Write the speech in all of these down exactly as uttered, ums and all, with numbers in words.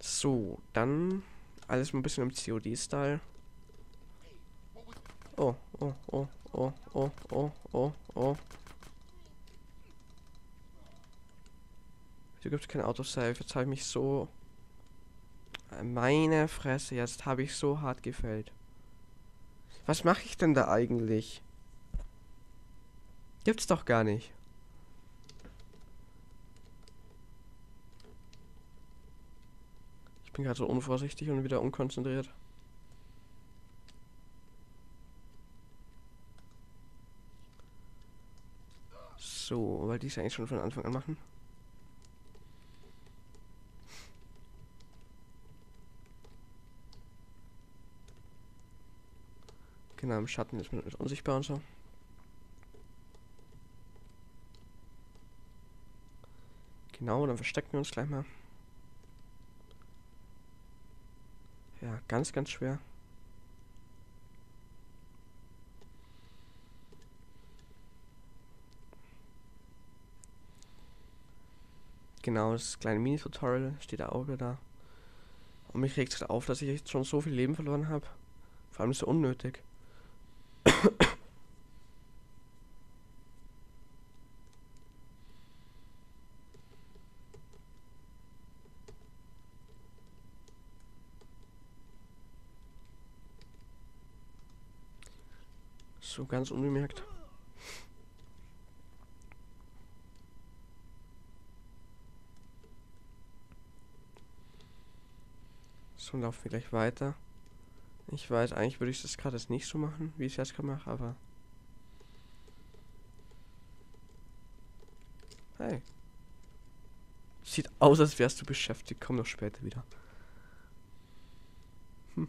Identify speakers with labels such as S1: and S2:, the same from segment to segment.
S1: So, dann alles mal ein bisschen im C O D-Style. Oh, oh, oh, oh, oh, oh, oh, oh. Hier gibt es kein Autosave. Jetzt habe ich mich so... Meine Fresse, jetzt habe ich so hart gefällt. Was mache ich denn da eigentlich? Gibt's doch gar nicht. Ich bin gerade so unvorsichtig und wieder unkonzentriert. So, weil die es eigentlich schon von Anfang an machen. Genau, im Schatten ist man unsichtbar und so. Genau, dann verstecken wir uns gleich mal. Ja, ganz, ganz schwer. Genau, das kleine Mini-Tutorial steht da auch wieder da. Und mich regt es auf, dass ich jetzt schon so viel Leben verloren habe. Vor allem ist es so unnötig. So ganz unbemerkt. So, laufen wir gleich weiter. Ich weiß, eigentlich würde ich das gerade jetzt nicht so machen, wie ich es jetzt gerade mache, aber... Hey. Sieht aus, als wärst du beschäftigt. Komm doch später wieder. Hm.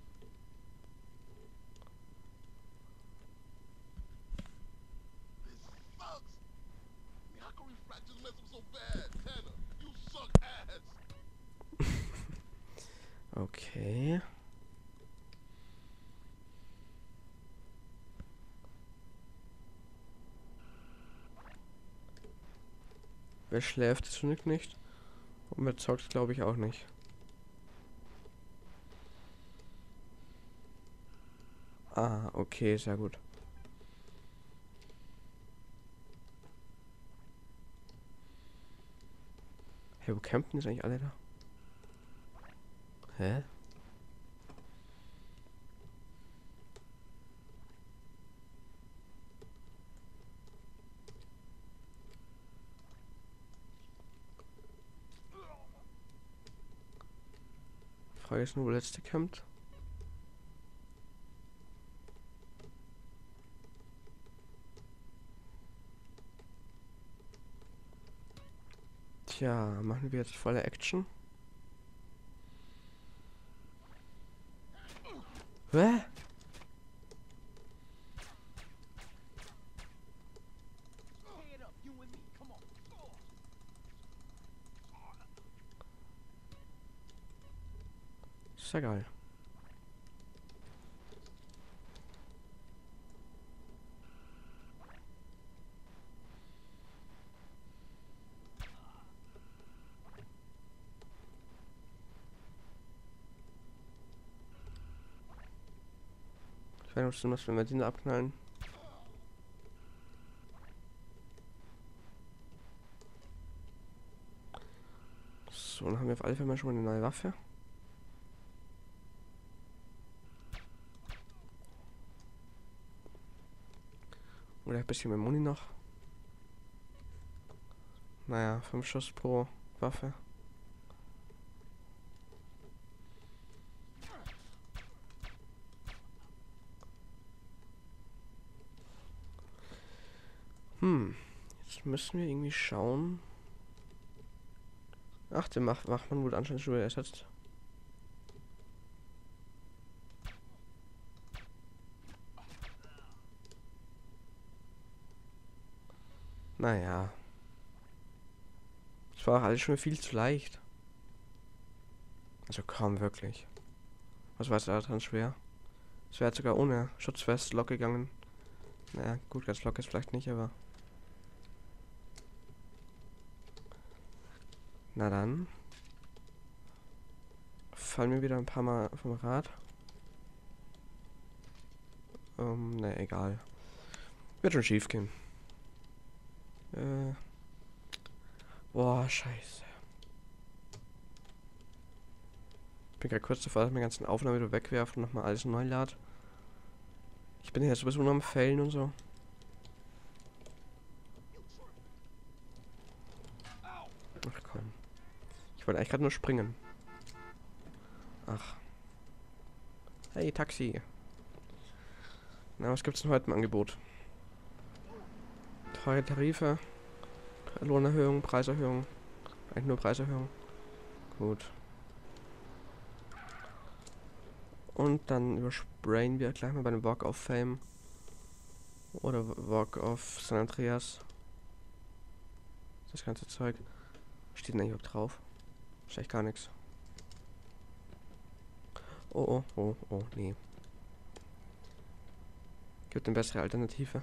S1: Okay. Wer schläft, ist Nick nicht. Und wer zockt, glaube ich auch nicht. Ah, okay, sehr gut. Hey, wo campen ist eigentlich alle da? Hä? Frage ist nur, wo der letzte campt. Tja, machen wir jetzt volle Action? Hä? Ist ja geil. Ich weiß nicht, was wenn wir den abknallen. So, dann haben wir auf alle Fälle mal schon mal eine neue Waffe. Oder ein bisschen mehr Muni noch. Naja, fünf Schuss pro Waffe. Hm, jetzt müssen wir irgendwie schauen. Ach, den Mach Wachmann wurde anscheinend schon wieder ersetzt. Naja. Das war auch alles schon viel zu leicht. Also kaum wirklich. Was war es da dran schwer? Es wäre sogar ohne Schutzwest locker gegangen. Naja, gut, ganz locker ist vielleicht nicht, aber... Na dann. fallen mir wieder ein paar Mal vom Rad. Ähm, ne, egal. Wird schon schief gehen. Äh. Boah, scheiße. Bin gerade kurz davor, dass ich meine ganzen Aufnahmen wieder wegwerfe und nochmal alles neu lad. Ich bin jetzt sowieso nur am Fällen und so. Ach komm. Ich wollte eigentlich gerade nur springen. Ach. Hey, Taxi. Na, was gibt's denn heute im Angebot? Teure Tarife. Lohnerhöhung, Preiserhöhung. Eigentlich nur Preiserhöhung. Gut. Und dann übersprayen wir gleich mal bei dem Walk of Fame. Oder Walk of San Andreas. Das ganze Zeug. Was steht denn eigentlich überhaupt drauf? Ist echt gar nichts. Oh, oh, oh, oh, nee. Gibt eine bessere Alternative.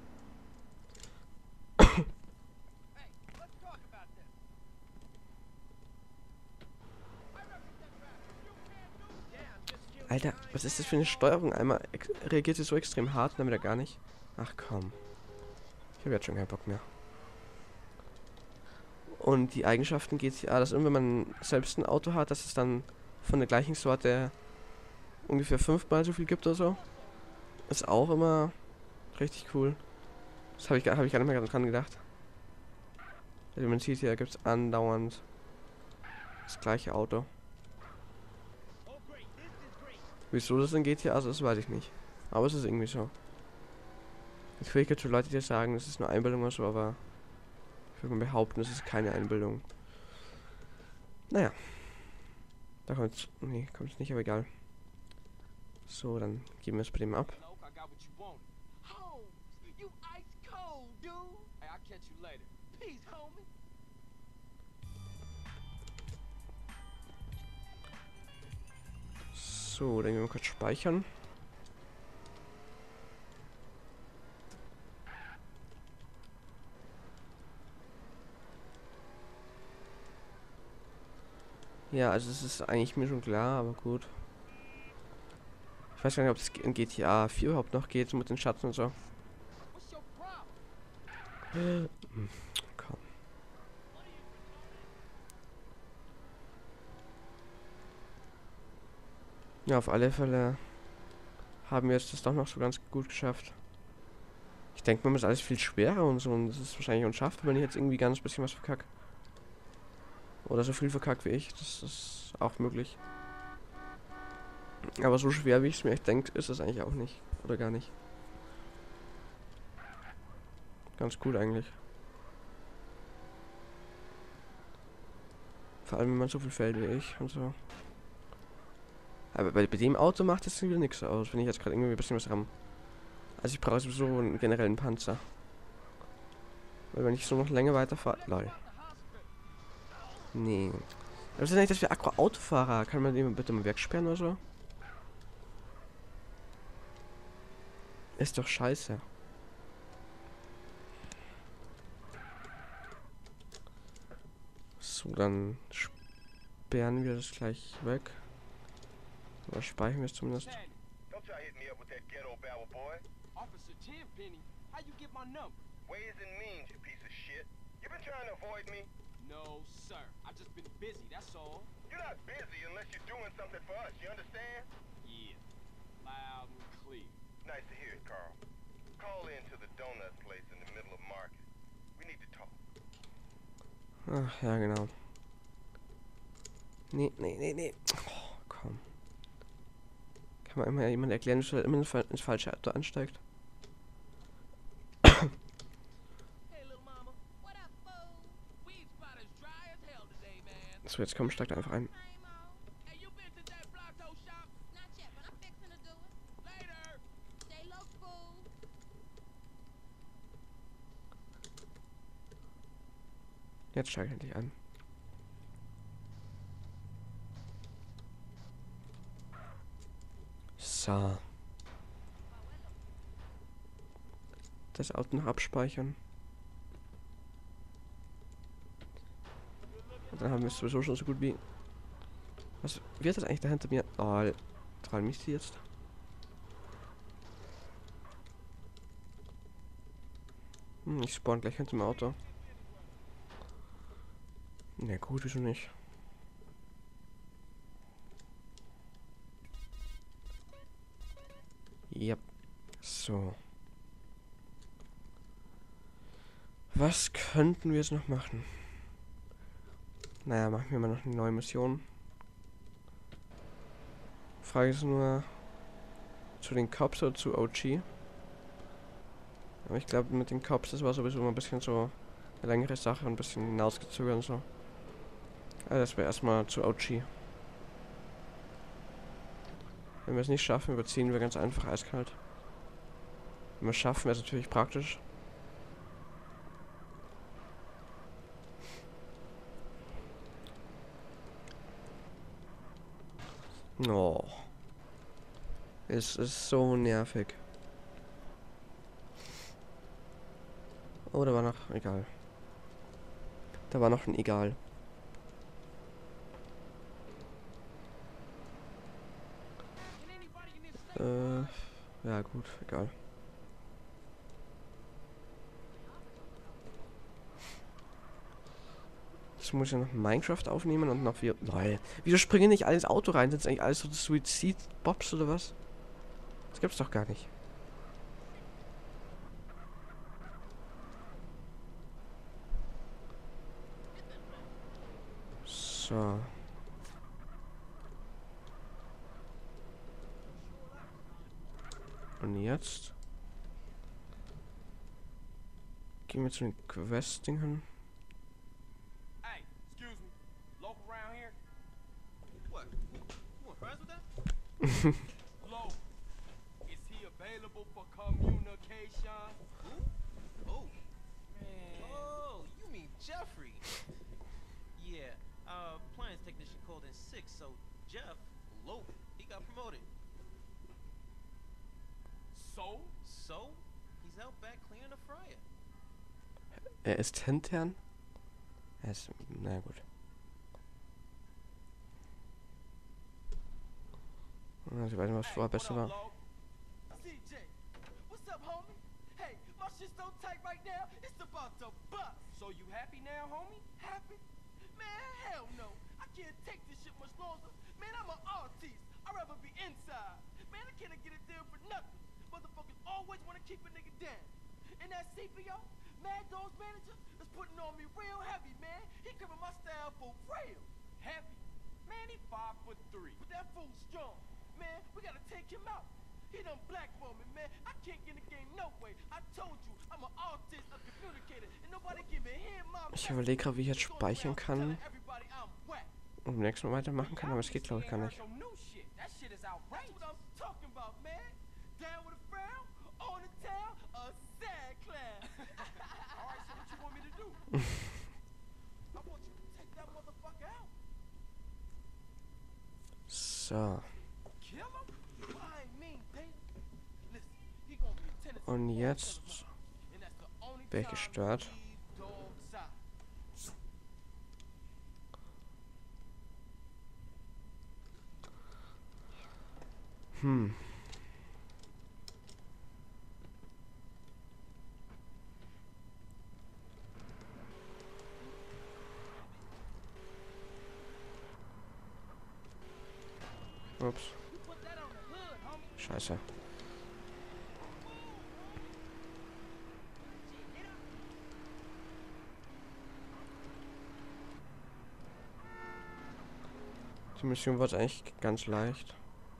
S1: Alter, was ist das für eine Steuerung? Einmal reagiert sie so extrem hart und dann wieder gar nicht. Ach komm. Ich habe jetzt schon keinen Bock mehr. Und die Eigenschaften G T A, dass wenn man selbst ein Auto hat, dass es dann von der gleichen Sorte ungefähr fünfmal so viel gibt oder so. Ist auch immer richtig cool. Das habe ich, hab ich gar nicht mehr dran gedacht. Wie man sieht, hier gibt es andauernd das gleiche Auto. Wieso das in G T A so ist, weiß ich nicht. Aber es ist irgendwie so. Natürlich gibt es schon Leute, die sagen, es ist nur Einbildung oder so, aber ich würde mal behaupten, es ist keine Einbildung. Naja. Da kommt es. Nee, kommt es nicht, aber egal. So, dann geben wir es bei dem ab. So, dann gehen wir kurz speichern. Ja, also es ist eigentlich mir schon klar, aber gut. Ich weiß gar nicht, ob es in G T A vier überhaupt noch geht, so mit den Schatten und so. Hm, komm. Ja, auf alle Fälle haben wir es das doch noch so ganz gut geschafft. Ich denke, man ist alles viel schwerer und so, und das ist wahrscheinlich unschaffbar, wenn ich jetzt irgendwie ganz bisschen was verkacke. Oder so viel verkackt wie ich, das ist auch möglich. Aber so schwer, wie ich es mir echt denke, ist es eigentlich auch nicht. Oder gar nicht. Ganz cool eigentlich. Vor allem, wenn man so viel fällt wie ich und so. Aber bei, bei dem Auto macht das wieder nichts aus, wenn ich jetzt gerade irgendwie ein bisschen was ram. Also ich brauche sowieso einen generellen Panzer. Weil wenn ich so noch länger weiterfahre... Lol. Nee. Das ist nicht, dass wir Aqua-Autofahrer. Kann man den bitte mal wegsperren oder so? Ist doch scheiße. So, dann sperren wir das gleich weg. Oder speichern wir es zumindest.
S2: No, sir. I've just been busy, that's all. You're not busy unless you're doing something for us, you understand? Yeah. Loud and clear. Nice to hear it, Carl. Call in to the donut place in the middle of market. We need to talk.
S1: Ach, ja, genau. Nee, nee, nee, nee. Oh, komm. Kann man immer jemand erklären, dass er immer ins falsche Auto ansteigt? So, jetzt komm, steigt einfach ein. Jetzt steigt endlich an. So. Das Auto noch abspeichern. Und dann haben wir es sowieso schon so gut wie Was wird das eigentlich da hinter mir? Oh, trauen mich die jetzt? Hm, ich spawn gleich hinter dem Auto. Na gut, wieso nicht? Yep. So. Was könnten wir jetzt noch machen? Naja, machen wir mal noch eine neue Mission. Frage ist nur, zu den Cops oder zu O G? Aber ich glaube, mit den Cops, das war sowieso immer ein bisschen so eine längere Sache, ein bisschen hinausgezögert und so. Also das wäre erstmal zu O G. Wenn wir es nicht schaffen, überziehen wir ganz einfach eiskalt. Wenn wir es schaffen, wäre es natürlich praktisch. Oh. Es ist so nervig. Oh, da war noch... Egal. Da war noch ein Egal. Äh... Ja gut, egal. Jetzt muss ich ja noch Minecraft aufnehmen und noch wir... Lol. Wieso springen nicht alle ins Auto rein? Sind eigentlich alles so Suizid-Bobs oder was? Das gibt's doch gar nicht. So. Und jetzt gehen wir zu den Quest-Dingen.
S2: Hey, excuse me. Local around here? What? You want fries with that? Local. Is he available for communication? Who? Oh. Man. Oh, you mean Jeffrey. Yeah, uh, appliance technician called in sick, so Jeff, Lope, he got promoted. So? So? He's out back cleaning the fryer.
S1: Er ist intern? Er ist... Na gut. Also, ich weiß nicht, was vorher besser war.
S2: C J, what's up, homie? Hey, my shit's so tight right now, it's about to bust. So you happy now, homie? Happy? Man, hell no. I can't take this shit much longer. Man, I'm an artist. I'd rather be inside. Man, I can't get a deal for nothing. Motherfuckers always want to keep a nigga down. And that C P O, Mad Dog's manager, is putting on me real heavy, man. He cripping my style for real. Heavy? Man, he five foot three. But that fool's strong. Man, we gotta take him out. He done blackballed me, man. I can't get in the game no way. I told you, I'm an artist, a communicator, and nobody can even hear my message.
S1: Ich überlege gerade, wie ich jetzt speichern kann und beim nächsten Mal weitermachen kann, aber es geht glaube ich gar nicht. So. Und jetzt bin ich gestört. Hm. Ups. Scheiße. Die Mission war eigentlich ganz leicht.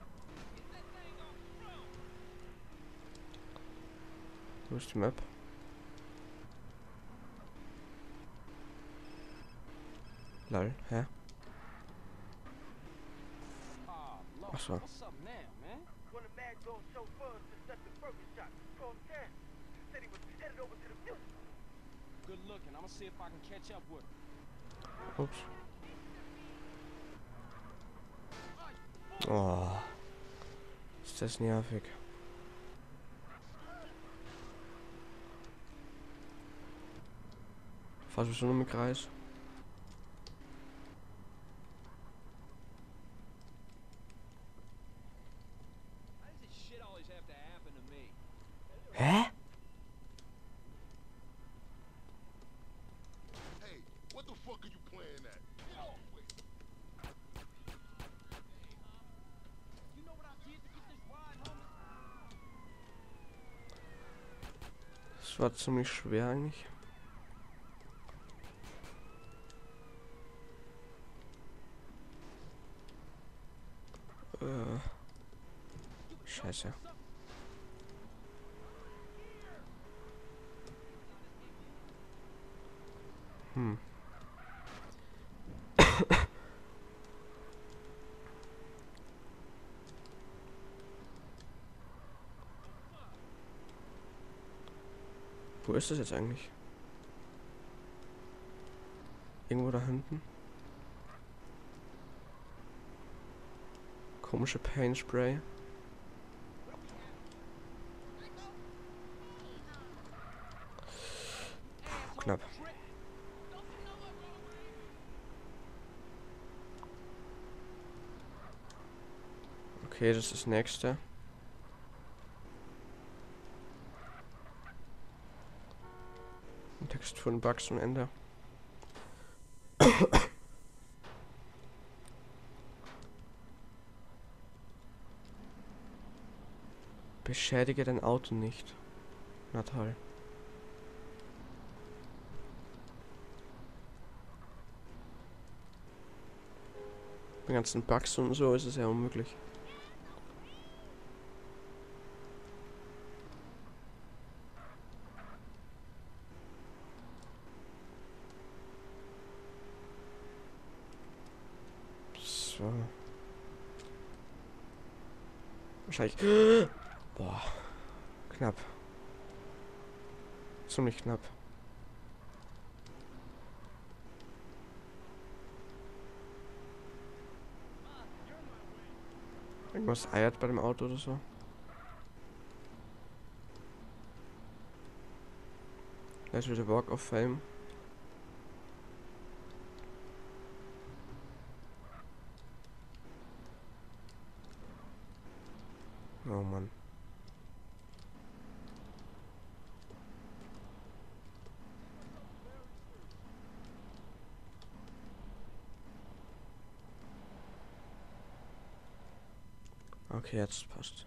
S1: Wo ist die Map? Lol, hä? Ach so. Ups. Oh. Ist das nervig. Fahrst du schon im Kreis? Das war ziemlich schwer eigentlich. Äh, Scheiße. Hm. Wo ist das jetzt eigentlich? Irgendwo da hinten? Komische Paint Spray. Puh, knapp. Okay, das ist das nächste. Texturen, Bugs und Ende. Beschädige dein Auto nicht. Na toll. Bei ganzen Bugs und so ist es ja unmöglich. So. Wahrscheinlich. Boah. Knapp. Ziemlich knapp. Irgendwas eiert bei dem Auto oder so. Da ist wieder Walk of Fame. Oh Mann. Okay, jetzt passt.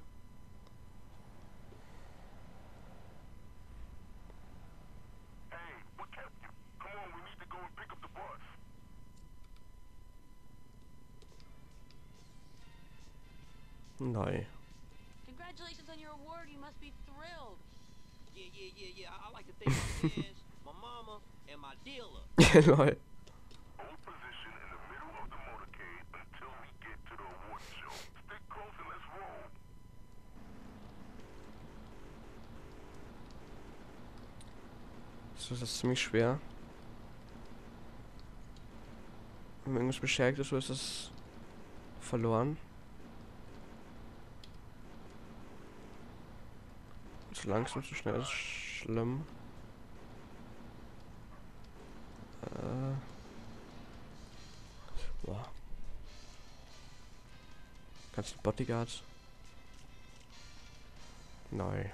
S1: Nein.
S2: Congratulations on your award. You must be thrilled. Yeah, yeah, yeah, yeah. I, I like to thank my fans, my mama, and my dealer.
S1: Lol.
S3: Hold position in the middle of the motorcade until we get to the award show. Stick close and let's roll.
S1: So ist das ziemlich schwer. Wenn man irgendwas beschädigt ist, so ist es verloren. Zu langsam, zu schnell ist schlimm. Äh. Boah. Ganzen Bodyguards. Nein.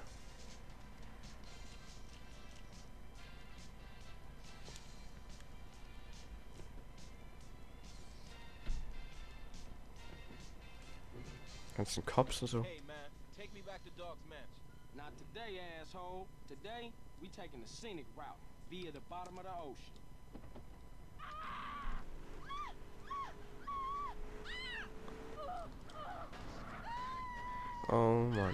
S1: Ganzen Cops und so.
S2: Hey man, take me back to Dog's Mansion. Not today, asshole. Today, we taking the scenic route via the bottom of the ocean.
S1: Oh Mann.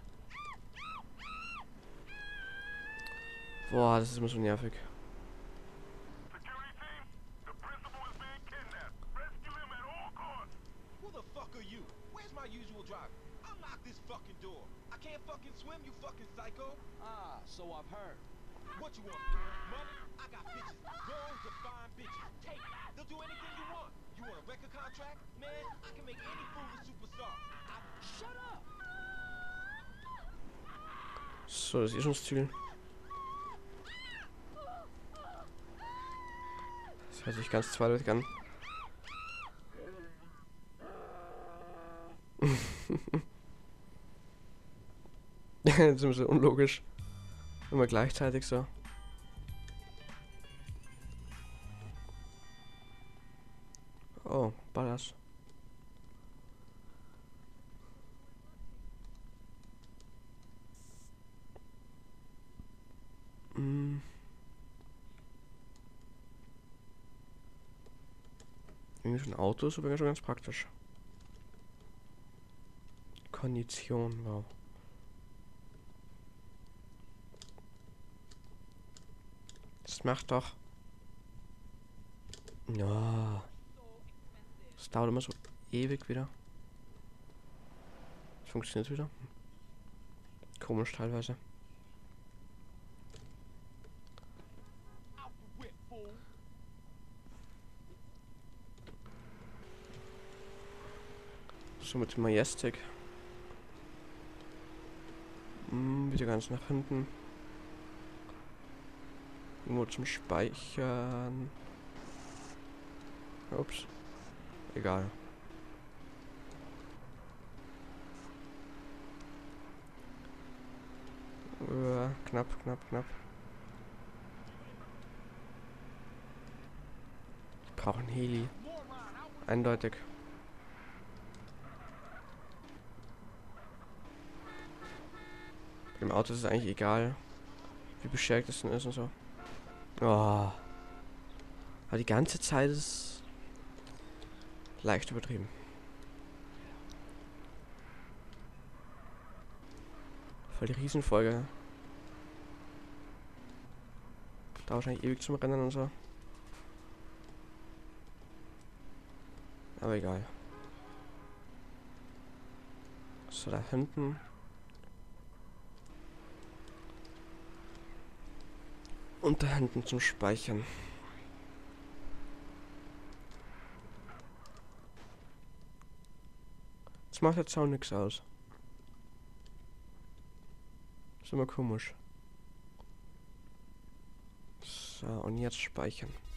S1: Boah, das ist immer so nervig.
S3: Security team, the principal is being kidnapped. Rescue him at all costs.
S2: Who the fuck are you? Where's my usual driver? Unlock this fucking door. I can't fucking swim, you fucking psycho. Ah, so I've heard. What you want? Money? I got bitches. Girls to find bitches. Take it. They'll do anything you want. You want a record contract? Man, I can make any fool a superstar. I... Shut up!
S1: So, das ist eh schon das Ziel. Das hört sich ganz zweideutig an. Das ist immer so unlogisch. Immer gleichzeitig so. Oh, Ballast. Mm. Irgendwie so ein Auto ist übrigens schon ganz praktisch. Kondition, wow. Das macht doch. Ja. Das dauert immer so ewig wieder. Das funktioniert wieder. Komisch teilweise. So mit dem Majestic. Hm, wieder ganz nach hinten. Nur zum Speichern. Ups. Egal. Uh, knapp, knapp, knapp. Ich brauche einen Heli. Eindeutig. Im Auto ist es eigentlich egal, wie beschädigt es denn ist und so. Oh. Aber die ganze Zeit ist leicht übertrieben. Voll die Riesenfolge. Da wahrscheinlich ewig zum Rennen und so. Aber egal. So, da hinten. Und da hinten zum Speichern. Das macht jetzt auch nichts aus. Ist immer komisch. So, und jetzt speichern.